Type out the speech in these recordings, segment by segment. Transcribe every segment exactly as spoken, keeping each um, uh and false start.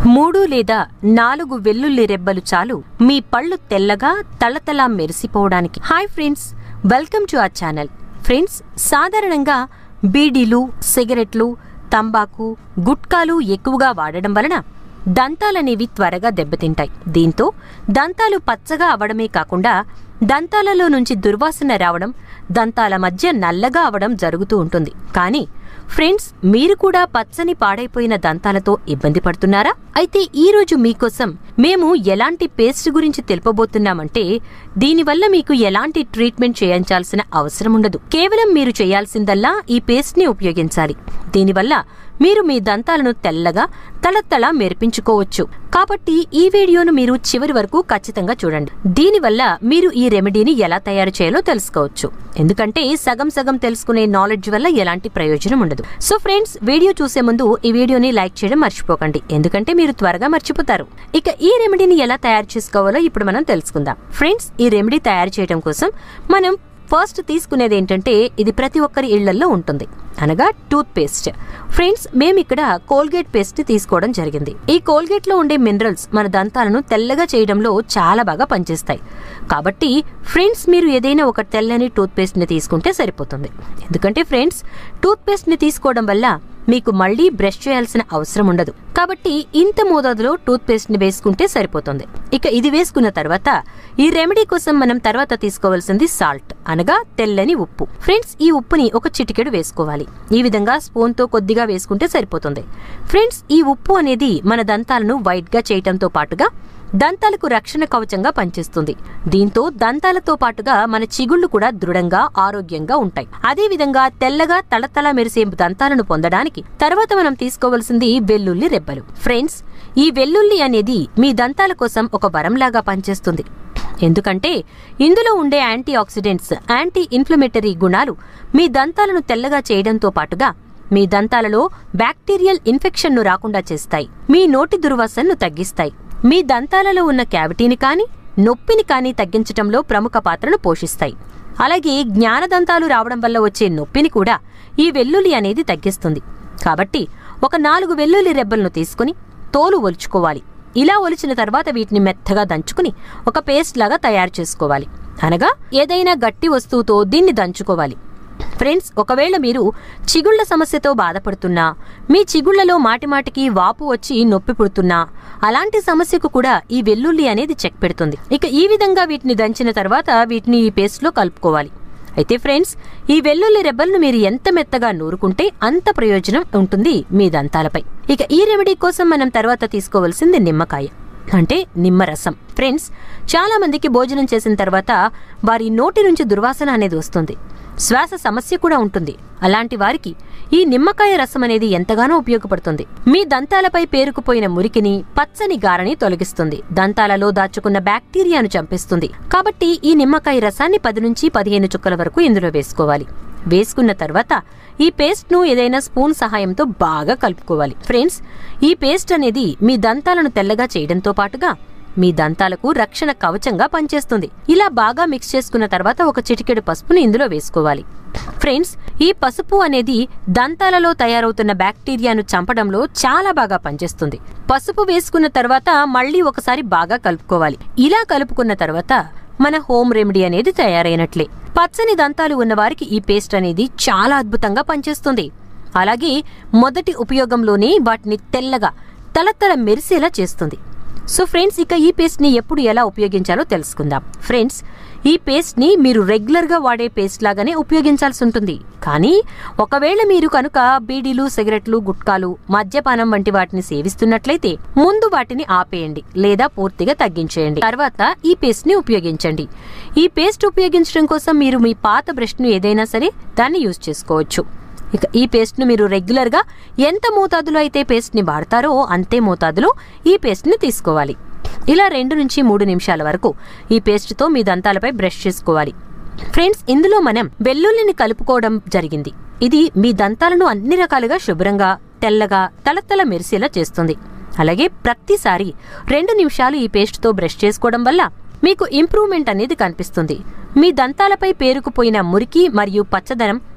మూడు లేదా నాలుగు వెల్లుల్లి రెబ్బలు చాలు మీ పళ్ళు తెల్లగా తళతళ మెరిసిపోవడానికి. Hi friends, welcome to our channel. Friends, సాధారణంగా బీడీలు, సిగరెట్లు, తంబాకు, గుట్కాలు ఎక్కువగా వాడడం వలన దంతాలనేవి త్వరగా దెబ్బతింటాయి. దీంతో దంతాలు పచ్చగా అవడమే కాకుండా దంతాలలో నుంచి దుర్వాసన రావడం, దంతాల మధ్య నల్లగా అవడం జరుగుతూ ఉంటుంది. కానీ ఫ్రెండ్స్, మీరు కూడా పచ్చని పాడైపోయిన దంతాలతో ఇబ్బంది పడుతున్నారా? అయితే ఈ రోజు మీకోసం మేము ఎలాంటి పేస్ట్ గురించి తెలుపబోతున్నామంటే, దీనివల్ల మీకు ఎలాంటి ట్రీట్మెంట్ చేయించాల్సిన అవసరం ఉండదు. కేవలం మీరు చేయాల్సిందల్లా ఈ పేస్ట్ ని ఉపయోగించాలి. దీనివల్ల మీరు మీ దంతాలను తెల్లగా తళతళ మెరిపించుకోవచ్చు. కాబట్టి ఈ వీడియోను మీరు చివరి వరకు ఖచ్చితంగా చూడండి. దీనివల్ల మీరు ఈ రెమెడీని ఎలా తయారు చేయాలో తెలుసుకోవచ్చు. ఎందుకంటే సగం సగం తెలుసుకునే నాలెడ్జ్ వల్ల ఎలాంటి ప్రయోజనం ఉండదు. సో ఫ్రెండ్స్, వీడియో చూసే ముందు ఈ వీడియోని లైక్ చేయడం మర్చిపోకండి, ఎందుకంటే మీరు త్వరగా మర్చిపోతారు. ఇక ఈ రెమెడీని ఎలా తయారు చేసుకోవాలో ఇప్పుడు మనం తెలుసుకుందాం. ఫ్రెండ్స్, ఈ రెమెడీ తయారు చేయడం కోసం మనం ఫస్ట్ తీసుకునేది ఏంటంటే, ఇది ప్రతి ఒక్కరి ఇళ్లల్లో ఉంటుంది, అనగా టూత్ పేస్ట్. ఫ్రెండ్స్, మేము ఇక్కడ కోల్గేట్ పేస్ట్ తీసుకోవడం జరిగింది. ఈ కోల్గేట్ లో ఉండే మినరల్స్ మన దంతాలను తెల్లగా చేయడంలో చాలా బాగా పనిచేస్తాయి. కాబట్టి ఫ్రెండ్స్, మీరు ఏదైనా ఒక తెల్లని టూత్ పేస్ట్ ని తీసుకుంటే సరిపోతుంది. ఎందుకంటే ఫ్రెండ్స్, టూత్ పేస్ట్ ని తీసుకోవడం వల్ల మీకు మళ్లీ బ్రష్ చేయాల్సిన అవసరం ఉండదు. కాబట్టి ఇంత మోతాదులో టూత్ పేస్ట్ ని వేసుకుంటే సరిపోతుంది. ఇక ఇది వేసుకున్న తర్వాత ఈ రెమెడీ కోసం మనం తర్వాత తీసుకోవాల్సింది సాల్ట్, అనగా తెల్లని ఉప్పు. ఫ్రెండ్స్, ఈ ఉప్పుని ఒక చిటికెడు వేసుకోవాలి. ఈ విధంగా స్పూన్ తో కొద్దిగా వేసుకుంటే సరిపోతుంది. ఫ్రెండ్స్, ఈ ఉప్పు అనేది మన దంతాలను వైట్ గా చేయటంతో పాటుగా దంతాలకు రక్షణ కవచంగా పనిచేస్తుంది. దీంతో దంతాలతో పాటుగా మన చిగుళ్లు కూడా దృఢంగా, ఆరోగ్యంగా ఉంటాయి. అదే విధంగా తెల్లగా తళతళ మెరిసే దంతాలను పొందడానికి తర్వాత మనం తీసుకోవాల్సింది వెల్లుల్లి రెబ్బలు. ఫ్రెండ్స్, ఈ వెల్లుల్లి అనేది మీ దంతాల కోసం ఒక వరంలాగా పనిచేస్తుంది. ఎందుకంటే ఇందులో ఉండే యాంటీ ఆక్సిడెంట్స్, యాంటీ ఇన్ఫ్లమేటరీ గుణాలు మీ దంతాలను తెల్లగా చేయడంతో పాటుగా మీ దంతాలలో బ్యాక్టీరియల్ ఇన్ఫెక్షన్ ను రాకుండా చేస్తాయి. మీ నోటి దుర్వాసనను తగ్గిస్తాయి. మీ దంతాలలో ఉన్న క్యావిటీని కానీ నొప్పిని కానీ తగ్గించటంలో ప్రముఖ పాత్రను పోషిస్తాయి. అలాగే జ్ఞానదంతాలు రావడం వల్ల వచ్చే నొప్పిని కూడా ఈ వెల్లుల్లి అనేది తగ్గిస్తుంది. కాబట్టి ఒక నాలుగు వెల్లుల్లి రెబ్బలను తీసుకుని తోలు ఒలుచుకోవాలి. ఇలా ఒలిచిన తర్వాత వీటిని మెత్తగా దంచుకుని ఒక పేస్ట్ లాగా తయారు చేసుకోవాలి. అనగా ఏదైనా గట్టి వస్తువుతో దీన్ని దంచుకోవాలి. ఫ్రెండ్స్, ఒకవేళ మీరు చిగుళ్ల సమస్యతో బాధపడుతున్నా, మీ చిగుళ్లలో మాటిమాటికి వాపు వచ్చి నొప్పి పుడుతున్నా, అలాంటి సమస్యకు కూడా ఈ వెల్లుల్లి అనేది చెక్ పెడుతుంది. ఇక ఈ విధంగా వీటిని దంచిన తర్వాత వీటిని ఈ పేస్ట్ లో కలుపుకోవాలి. అయితే ఫ్రెండ్స్, ఈ వెల్లుల్లి రెబ్బలను మీరు ఎంత మెత్తగా నూరుకుంటే అంత ప్రయోజనం ఉంటుంది మీ దంతాలపై. ఇక ఈ రెమెడీ కోసం మనం తర్వాత తీసుకోవాల్సింది నిమ్మకాయ, అంటే నిమ్మరసం. ఫ్రెండ్స్, చాలా మందికి భోజనం చేసిన తర్వాత వారి నోటి నుంచి దుర్వాసన అనేది వస్తుంది. శ్వాస సమస్య కూడా ఉంటుంది. అలాంటి వారికి ఈ నిమ్మకాయ రసం అనేది ఎంతగానో ఉపయోగపడుతుంది. మీ దంతాలపై పేరుకుపోయిన మురికిని, పచ్చని గారని తొలగిస్తుంది. దంతాలలో దాచుకున్న బ్యాక్టీరియాను చంపేస్తుంది. కాబట్టి ఈ నిమ్మకాయ రసాన్ని పది నుంచి పదిహేను చుక్కల వరకు ఇందులో వేసుకోవాలి. వేసుకున్న తర్వాత ఈ పేస్ట్ ను ఏదైనా స్పూన్ సహాయంతో బాగా కలుపుకోవాలి. ఫ్రెండ్స్, ఈ పేస్ట్ అనేది మీ దంతాలను తెల్లగా చేయడంతో పాటుగా మీ దంతాలకు రక్షణ కవచంగా పనిచేస్తుంది. ఇలా బాగా మిక్స్ చేసుకున్న తర్వాత ఒక చిటికెడు పసుపుని ఇందులో వేసుకోవాలి. ఫ్రెండ్స్, ఈ పసుపు అనేది దంతాలలో తయారవుతున్న బ్యాక్టీరియాను చంపడంలో చాలా బాగా పనిచేస్తుంది. పసుపు వేసుకున్న తర్వాత మళ్లీ ఒకసారి బాగా కలుపుకోవాలి. ఇలా కలుపుకున్న తర్వాత మన హోమ్ రెమెడీ అనేది తయారైనట్లే. పచ్చని దంతాలు ఉన్న వారికి ఈ పేస్ట్ అనేది చాలా అద్భుతంగా పనిచేస్తుంది. అలాగే మొదటి ఉపయోగంలోనే వాటిని తెల్లగా తళతళ మెరిసేలా చేస్తుంది. సో ఫ్రెండ్స్, ఇక ఈ పేస్ట్ ని ఎప్పుడు ఎలా ఉపయోగించాలో తెలుసుకుందాం. ఫ్రెండ్స్, ఈ పేస్ట్ ని మీరు రెగ్యులర్ గా వాడే పేస్ట్ లాగానే ఉపయోగించాల్సి ఉంటుంది. కానీ ఒకవేళ మీరు కనుక బీడీలు, సిగరెట్లు, గుట్కాలు, మద్యపానం వంటి వాటిని సేవిస్తున్నట్లయితే ముందు వాటిని ఆపేయండి లేదా పూర్తిగా తగ్గించేయండి. తర్వాత ఈ పేస్ట్ ని ఉపయోగించండి. ఈ పేస్ట్ ఉపయోగించడం కోసం మీరు మీ పాత బ్రష్ ను ఏదైనా సరే దాన్ని యూజ్ చేసుకోవచ్చు. ఇక ఈ పేస్ట్ ను మీరు రెగ్యులర్ గా ఎంత మోతాదులో అయితే పేస్ట్ ని వాడతారో అంతే మోతాదులో ఈ పేస్ట్ ని తీసుకోవాలి. ఇలా రెండు నుంచి మూడు నిమిషాల వరకు ఈ పేస్ట్ తో మీ దంతాలపై బ్రష్ చేసుకోవాలి. ఫ్రెండ్స్, ఇందులో మనం వెల్లుల్లిని కలుపుకోవడం జరిగింది. ఇది మీ దంతాలను అన్ని రకాలుగా శుభ్రంగా, తెల్లగా, తళతళ మెరిసేలా చేస్తుంది. అలాగే ప్రతిసారి రెండు నిమిషాలు ఈ పేస్ట్ తో బ్రష్ చేసుకోవడం వల్ల మీకు ఇంప్రూవ్మెంట్ అనేది కనిపిస్తుంది. మీ దంతాలపై పేరుకుపోయిన మురికి మరియు పచ్చదనం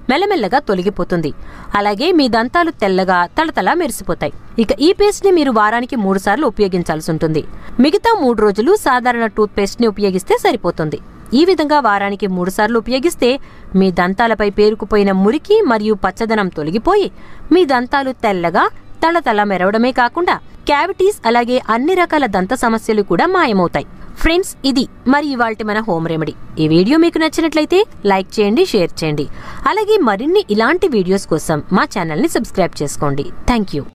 మెల్లమెల్లగా తొలగిపోతుంది. అలాగే మీ దంతాలు తెల్లగా తళతళ మెరిసిపోతాయి. ఇక ఈ పేస్ట్ ని మీరు వారానికి మూడు సార్లు ఉపయోగించాల్సి ఉంటుంది. మిగతా మూడు రోజులు సాధారణ టూత్ పేస్ట్ ని ఉపయోగిస్తే సరిపోతుంది. ఈ విధంగా వారానికి మూడు సార్లు ఉపయోగిస్తే మీ దంతాలపై పేరుకుపోయిన మురికి మరియు పచ్చదనం తొలగిపోయి మీ దంతాలు తెల్లగా తళతళ మెరవడమే కాకుండా క్యావిటీస్ అలాగే అన్ని రకాల దంత సమస్యలు కూడా మాయమవుతాయి. ఫ్రెండ్స్, ఇది మరి ఇవాల్టి మన హోమ్ రెమెడీ. ఈ వీడియో మీకు నచ్చినట్లయితే లైక్ చేయండి, షేర్ చేయండి. అలాగే మరిన్ని ఇలాంటి వీడియోస్ కోసం మా ఛానల్ని సబ్స్క్రైబ్ చేసుకోండి. Thank you.